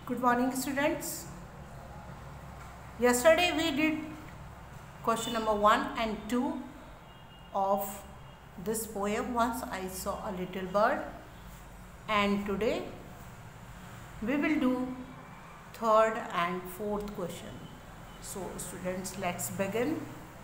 Good morning, students. Yesterday we did question number 1 and 2 of this poem, Once I Saw a Little Bird, and today we will do third and fourth question. So students, let's begin.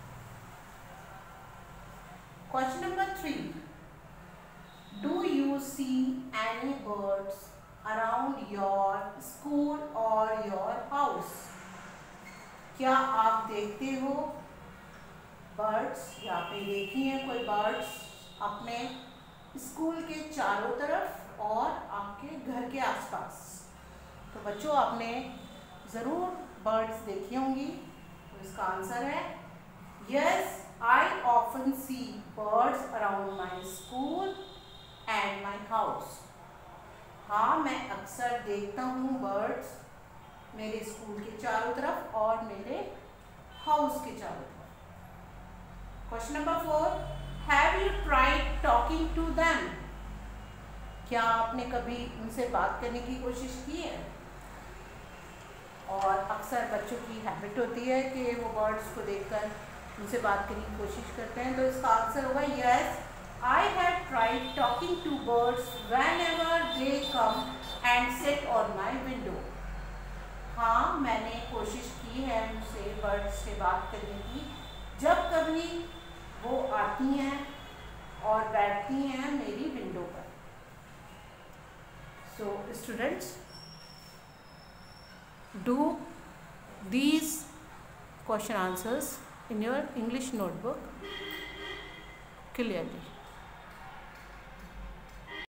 Question number 3. Do you see any birds around your school or your house? क्या आप देखते हो birds? यहाँ पे देखी हैं कोई birds अपने स्कूल के चारों तरफ और आपके घर के आसपास? तो बच्चों, आपने ज़रूर बर्ड्स देखी होंगी, तो इसका आंसर है yes, I often see birds around my school and my house. हाँ, मैं अक्सर देखता हूँ बर्ड्स मेरे स्कूल के चारों तरफ और मेरे हाउस के चारों तरफ. Question number 4. Have you tried talking to them? क्या आपने कभी उनसे बात करने की कोशिश की है? और अक्सर बच्चों की हैबिट होती है कि वो बर्ड्स को देखकर उनसे बात करने की कोशिश करते हैं, तो इसका आंसर होगा yes, I have tried talking to birds whenever they come and sit on my window. हाँ, मैंने कोशिश की है उनसे बर्ड्स से बात करने की जब कभी वो आती हैं और बैठती हैं मेरी विंडो पर. So students, do these question answers in your English notebook clearly.